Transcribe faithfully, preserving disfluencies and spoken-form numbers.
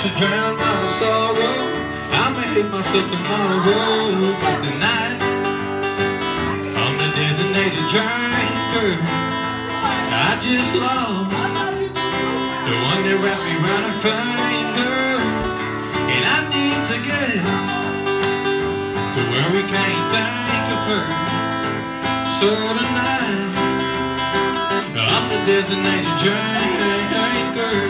to drown my sorrow. I made myself tomorrow, but tonight I'm the designated drinker. I just lost the one that wrapped me round her finger, and I need to get to where we can't think of her. So tonight I'm the designated drinker.